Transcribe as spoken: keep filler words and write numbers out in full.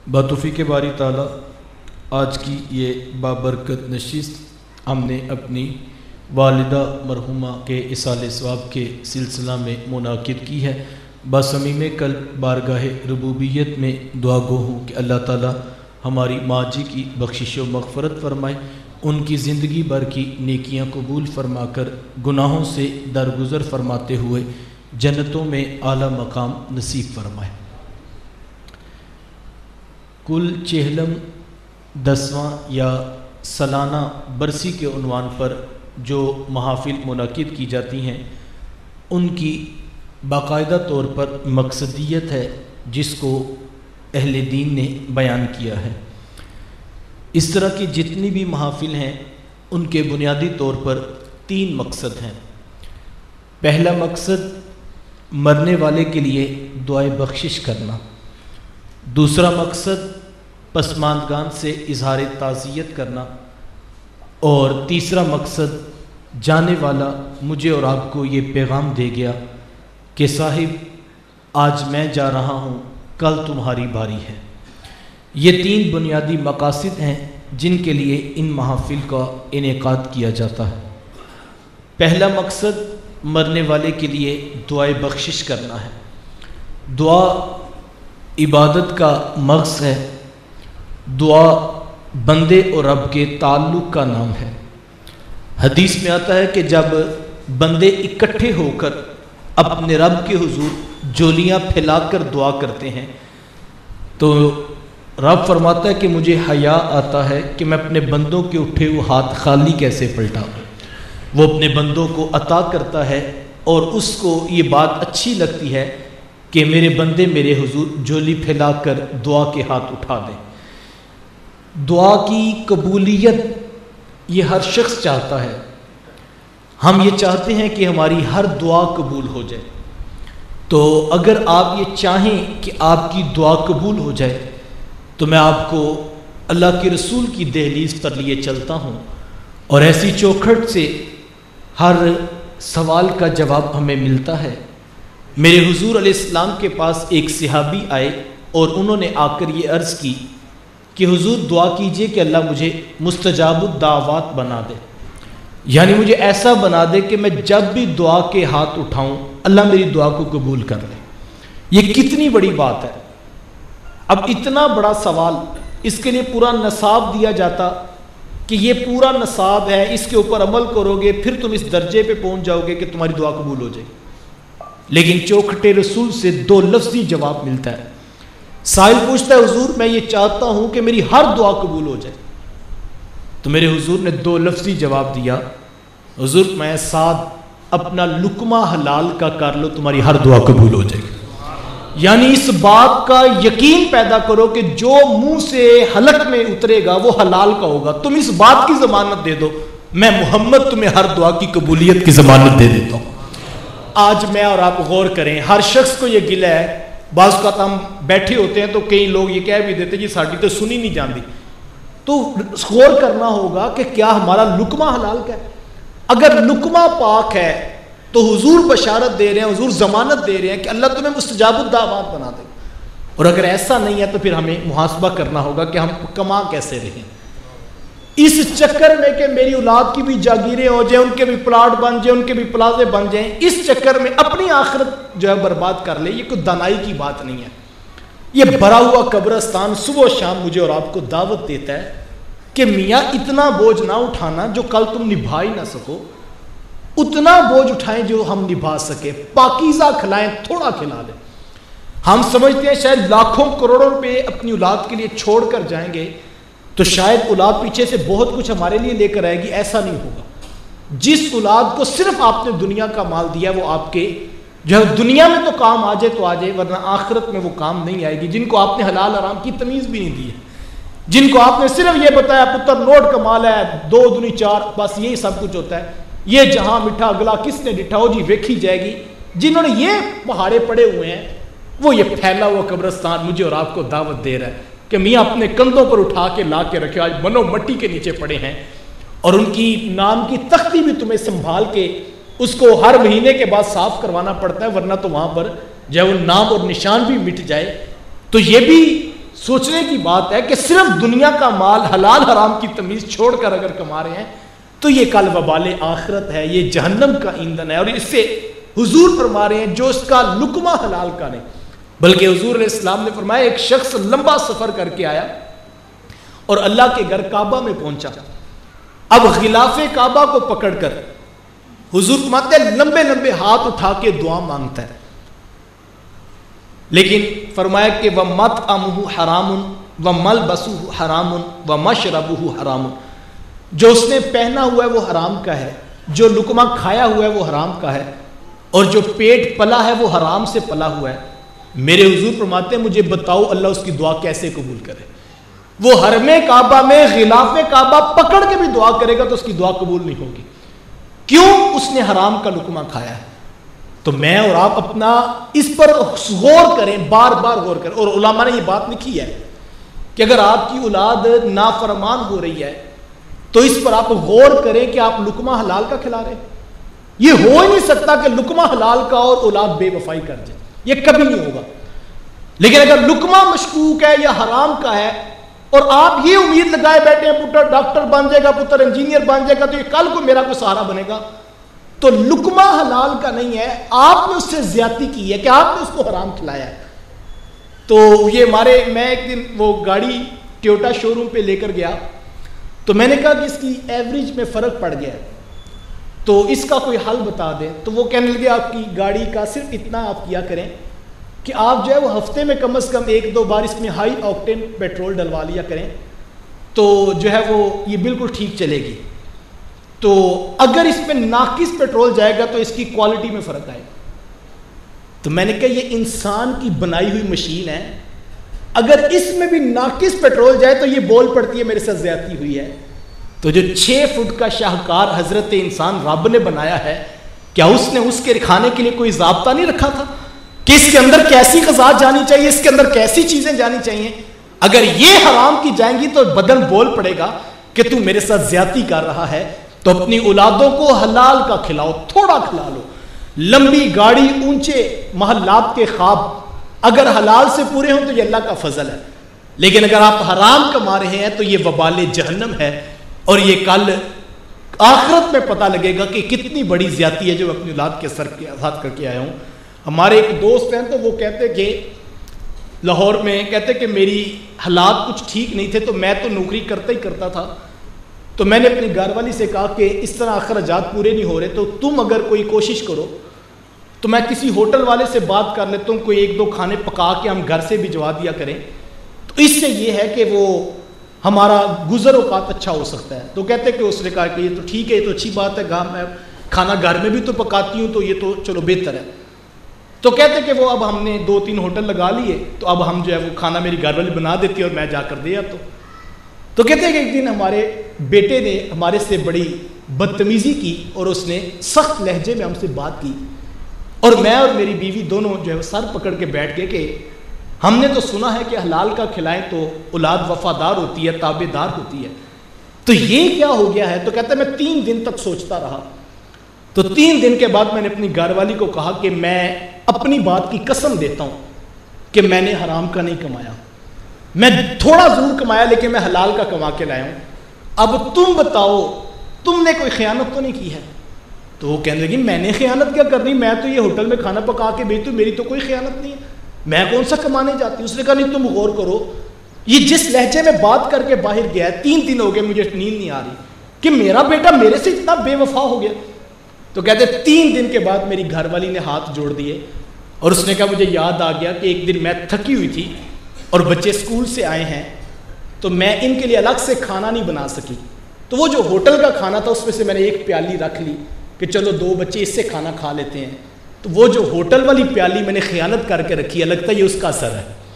بتوفیق باری تعالیٰ آج کی یہ بابرکت نشست ہم نے اپنی والدہ مرحومہ کے اصالِ ثواب کے سلسلہ میں منعقد کی ہے۔ بصمیم قلب بارگاہ ربوبیت میں دعا گو ہوں کہ اللہ تعالیٰ ہماری ماں جی کی بخشش و مغفرت فرمائے، ان کی زندگی بھر کی نیکیاں قبول فرما کر گناہوں سے درگزر فرماتے ہوئے جنتوں میں اعلیٰ مقام نصیب فرمائے۔ کل چہلم دسواں یا سالانہ برسی کے عنوان پر جو محافل منعقد کی جاتی ہیں ان کی باقاعدہ طور پر مقصدیت ہے جس کو اہل دین نے بیان کیا ہے۔ اس طرح کی جتنی بھی محافل ہیں ان کے بنیادی طور پر تین مقصد ہیں۔ پہلا مقصد مرنے والے کے لیے دعائے بخشش کرنا، دوسرا مقصد پسماندگان سے اظہار تعزیت کرنا، اور تیسرا مقصد جانے والا مجھے اور آپ کو یہ پیغام دے گیا کہ صاحب آج میں جا رہا ہوں، کل تمہاری باری ہے۔ یہ تین بنیادی مقاصد ہیں جن کے لیے ان محافل کا انعقاد کیا جاتا ہے۔ پہلا مقصد مرنے والے کے لیے دعائے بخشش کرنا ہے۔ دعا عبادت کا مغز ہے، دعا بندے اور رب کے تعلق کا نام ہے۔ حدیث میں آتا ہے کہ جب بندے اکٹھے ہو کر اپنے رب کے حضور جولیاں پھیلا کر دعا کرتے ہیں تو رب فرماتا ہے کہ مجھے حیا آتا ہے کہ میں اپنے بندوں کے اٹھے ہوئے ہاتھ خالی کیسے پلٹاؤں۔ وہ اپنے بندوں کو عطا کرتا ہے اور اس کو یہ بات اچھی لگتی ہے کہ میرے بندے میرے حضور جولی پھیلا کر دعا کے ہاتھ اٹھا دیں۔ دعا کی قبولیت یہ ہر شخص چاہتا ہے۔ ہم یہ چاہتے ہیں کہ ہماری ہر دعا قبول ہو جائے۔ تو اگر آپ یہ چاہیں کہ آپ کی دعا قبول ہو جائے تو میں آپ کو اللہ کے رسول کی دہلیز پر لیے چلتا ہوں، اور ایسی چوکھٹ سے ہر سوال کا جواب ہمیں ملتا ہے۔ میرے حضور علیہ السلام کے پاس ایک صحابی آئے اور انہوں نے آ کر یہ عرض کی کہ حضور دعا کیجئے کہ اللہ مجھے مستجاب الدعوات بنا دے، یعنی مجھے ایسا بنا دے کہ میں جب بھی دعا کے ہاتھ اٹھاؤں اللہ میری دعا کو قبول کر لے۔ یہ کتنی بڑی بات ہے۔ اب اتنا بڑا سوال، اس کے لیے پورا نصاب دیا جاتا کہ یہ پورا نصاب ہے، اس کے اوپر عمل کرو گے پھر تم اس درجے پہ پہنچ جاؤ گے کہ تمہاری دعا قبول ہو جائے، لیکن چوکھٹے رسول سے دو لفظی جواب ملتا ہے۔ سائل پوچھتا ہے حضور میں یہ چاہتا ہوں کہ میری ہر دعا قبول ہو جائے، تو میرے حضور نے دو لفظی جواب دیا، حضور میں ساتھ اپنا لقمہ حلال کا کر لو تمہاری ہر دعا قبول ہو جائے گی۔ یعنی اس بات کا یقین پیدا کرو کہ جو منہ سے حلق میں اترے گا وہ حلال کا ہوگا، تم اس بات کی ضمانت دے دو میں محمد تمہیں ہر دعا کی قبولیت کی ضمانت دے دیتا ہوں۔ آج میں اور آپ غور کریں، ہر شخص کو یہ گلہ ہے، بعض اوقات ہم بیٹھے ہوتے ہیں تو کئی لوگ یہ کہہ بھی دیتے جی ساڑی تو سنی نہیں جاندی، تو غور کرنا ہوگا کہ کیا ہمارا لقمہ حلال کا ہے؟ اگر لقمہ پاک ہے تو حضور بشارت دے رہے ہیں، حضور ضمانت دے رہے ہیں کہ اللہ تمہیں مستجاب الدعوات بنا دے، اور اگر ایسا نہیں ہے تو پھر ہمیں محاسبہ کرنا ہوگا کہ ہم کما کیسے رہیں۔ اس چکر میں کہ میری اولاد کی بھی جاگیریں ہو جائیں، ان کے بھی پلاٹ بن جائیں، ان کے بھی پلازے بن جائیں، اس چکر میں اپنی آخرت جو ہے برباد کر لے، یہ کوئی دانائی کی بات نہیں ہے۔ یہ بھرا ہوا قبرستان صبح و شام مجھے اور آپ کو دعوت دیتا ہے کہ میاں اتنا بوجھ نہ اٹھانا جو کل تم نبھا ہی نہ سکو، اتنا بوجھ اٹھائیں جو ہم نبھا سکے، پاکیزہ کھلائیں، تھوڑا کھلا لیں۔ ہم سمجھتے ہیں شاید لاکھوں کروڑوں روپے اپنی اولاد کے لیے چھوڑ کر جائیں گے تو شاید اولاد پیچھے سے بہت کچھ ہمارے لیے لے کر آئے گی، ایسا نہیں ہوگا۔ جس اولاد کو صرف آپ نے دنیا کا مال دیا وہ آپ کے جو ہے دنیا میں تو کام آ جائے تو آ جائے، ورنہ آخرت میں وہ کام نہیں آئے گی۔ جن کو آپ نے حلال حرام کی تمیز بھی نہیں دی ہے، جن کو آپ نے صرف یہ بتایا پتر نوٹ کا مال ہے، دو دنی چار، بس یہی سب کچھ ہوتا ہے، یہ جہاں مٹھا اگلا کس نے ڈٹھا ہو جی ویکھی جائے گی، جنہوں نے یہ پہاڑے پڑے ہوئے ہیں وہ یہ پھیلا ہوا قبرستان مجھے اور آپ کو دعوت دے رہا ہے کہ میاں اپنے کندھوں پر اٹھا کے لا کے رکھے، آج منو مٹی کے نیچے پڑے ہیں، اور ان کی نام کی تختی بھی تمہیں سنبھال کے اس کو ہر مہینے کے بعد صاف کروانا پڑتا ہے، ورنہ تو وہاں پر جو ہے وہ نام اور نشان بھی مٹ جائے۔ تو یہ بھی سوچنے کی بات ہے کہ صرف دنیا کا مال حلال حرام کی تمیز چھوڑ کر اگر کما رہے ہیں تو یہ کل وبال آخرت ہے، یہ جہنم کا ایندھن ہے. اور اس سے حضور فرما رہے ہیں جو اس کا لقمہ حلال کا نہیں، بلکہ حضور علیہ السلام نے فرمایا ایک شخص لمبا سفر کر کے آیا اور اللہ کے گھر کعبہ میں پہنچا. اب غلاف کعبہ کو پکڑ کر حضور فرماتے ہیں لمبے لمبے ہاتھ اٹھا کے دعا مانگتا ہے، لیکن فرمایا کہ وَمَطْعَمُهُ حَرَامٌ وَمَلْبَسُهُ حَرَامٌ وَمَشْرَبُهُ حَرَامٌ. جو اس نے پہنا ہوا ہے وہ حرام کا ہے، جو لقمہ کھایا ہوا ہے وہ حرام کا ہے، اور جو پیٹ پلا ہے وہ حرام سے پلا ہوا ہے. میرے حضور فرماتے ہیں مجھے بتاؤ اللہ اس کی دعا کیسے قبول کرے؟ وہ حرم کعبہ میں غلاف کعبہ پکڑ کے بھی دعا کرے گا تو اس کی دعا قبول نہیں ہوگی. کیوں؟ اس نے حرام کا لقمہ کھایا ہے. تو میں اور آپ اپنا اس پر غور کریں، بار بار غور کریں. اور علماء نے یہ بات لکھی ہے کہ اگر آپ کی اولاد نافرمان ہو رہی ہے تو اس پر آپ غور کریں کہ آپ لقمہ حلال کا کھلا رہے ہیں. یہ ہو ہی نہیں سکتا کہ لقمہ حلال کا اور اولاد بے وفائی کر جائے، یہ کبھی نہیں ہوگا. لیکن اگر لقمہ مشکوک ہے یا حرام کا ہے اور آپ یہ امید لگائے بیٹھے ہیں پتر ڈاکٹر بن جائے گا، پتر انجینئر بن جائے گا تو یہ کل کو میرا کوئی سہارا بنے گا، تو لقمہ حلال کا نہیں ہے، آپ نے اس سے زیادتی کی ہے کہ آپ نے اس کو حرام کھلایا ہے. تو یہ ہمارے میں ایک دن وہ گاڑی ٹویوٹا شو روم پہ لے کر گیا تو میں نے کہا کہ اس کی ایوریج میں فرق پڑ گیا ہے تو اس کا کوئی حل بتا دیں. تو وہ کہنے لگے آپ کی گاڑی کا صرف اتنا آپ کیا کریں کہ آپ جو ہے وہ ہفتے میں کم از کم ایک دو بار اس میں ہائی آکٹین پیٹرول ڈلوا لیا کریں تو جو ہے وہ یہ بالکل ٹھیک چلے گی. تو اگر اس میں ناقص پیٹرول جائے گا تو اس کی کوالٹی میں فرق آئے گا. تو میں نے کہا یہ انسان کی بنائی ہوئی مشین ہے، اگر اس میں بھی ناقص پیٹرول جائے تو یہ بول پڑتی ہے میرے ساتھ زیادتی ہوئی ہے. تو جو چھ فٹ کا شاہکار حضرت انسان رب نے بنایا ہے، کیا اس نے اس کے کھانے کے لیے کوئی ضابطہ نہیں رکھا تھا کہ اس کے اندر کیسی غذا جانی چاہیے، اس کے اندر کیسی چیزیں جانی چاہیے؟ اگر یہ حرام کی جائیں گی تو بدن بول پڑے گا کہ تو میرے ساتھ زیادتی کر رہا ہے. تو اپنی اولادوں کو حلال کا کھلاؤ، تھوڑا کھلا لو. لمبی گاڑی، اونچے محلات کے خواب اگر حلال سے پورے ہوں تو یہ اللہ کا فضل ہے، لیکن اگر آپ حرام کما رہے ہیں تو یہ وبال جہنم ہے. اور یہ کل آخرت میں پتہ لگے گا کہ کتنی بڑی زیادتی ہے جو اپنی اولاد کے سر کے ساتھ کر کے آیا ہوں. ہمارے ایک دوست ہیں تو وہ کہتے کہ لاہور میں کہتے کہ میری حالات کچھ ٹھیک نہیں تھے تو میں تو نوکری کرتا ہی کرتا تھا، تو میں نے اپنی گھر والی سے کہا کہ اس طرح اخراجات پورے نہیں ہو رہے تو تم اگر کوئی کوشش کرو تو میں کسی ہوٹل والے سے بات کر لیتا ہوں، کوئی ایک دو کھانے پکا کے ہم گھر سے بھجوا دیا کریں، تو اس سے یہ ہے کہ وہ ہمارا گزر اوقات اچھا ہو سکتا ہے. تو کہتے کہ اس نے کہا کہ یہ تو ٹھیک ہے، یہ تو اچھی بات ہے، گھر میں کھانا گھر میں بھی تو پکاتی ہوں تو یہ تو چلو بہتر ہے. تو کہتے کہ وہ اب ہم نے دو تین ہوٹل لگا لیے تو اب ہم جو ہے وہ کھانا میری گھر والی بنا دیتی ہے اور میں جا کر دے آتا ہوں. تو کہتے ہیں کہ ایک دن ہمارے بیٹے نے ہمارے سے بڑی بدتمیزی کی اور اس نے سخت لہجے میں ہم سے بات کی، اور میں اور میری بیوی دونوں جو ہے وہ سر پکڑ کے بیٹھ گئے کہ ہم نے تو سنا ہے کہ حلال کا کھلائیں تو اولاد وفادار ہوتی ہے، تابع دار ہوتی ہے، تو یہ کیا ہو گیا ہے؟ تو کہتا ہے میں تین دن تک سوچتا رہا. تو تین دن کے بعد میں نے اپنی گھر والی کو کہا کہ میں اپنی بات کی قسم دیتا ہوں کہ میں نے حرام کا نہیں کمایا، میں تھوڑا ضرور کمایا لیکن میں حلال کا کما کے لایا ہوں. اب تم بتاؤ تم نے کوئی خیانت تو نہیں کی ہے؟ تو وہ کہنے لگی میں نے خیانت کیا کرنی، میں تو یہ ہوٹل میں کھانا پکا کے بیچتی ہوں، میری تو کوئی خیانت نہیں ہے، میں کون سا کمانے جاتی ہوں. اس نے کہا نہیں تم غور کرو، یہ جس لہجے میں بات کر کے باہر گیا ہے، تین دن ہو گئے مجھے نیند نہیں آ رہی کہ میرا بیٹا میرے سے اتنا بے وفا ہو گیا. تو کہتے تین دن کے بعد میری گھر والی نے ہاتھ جوڑ دیے اور اس نے کہا مجھے یاد آ گیا کہ ایک دن میں تھکی ہوئی تھی اور بچے اسکول سے آئے ہیں تو میں ان کے لیے الگ سے کھانا نہیں بنا سکی، تو وہ جو ہوٹل کا کھانا تھا اس میں سے میں نے ایک پیالی رکھ لی کہ چلو دو بچے اس سے کھانا کھا لیتے ہیں. تو وہ جو ہوٹل والی پیالی میں نے خیانت کر کے رکھی ہے، لگتا ہے یہ اس کا اثر ہے.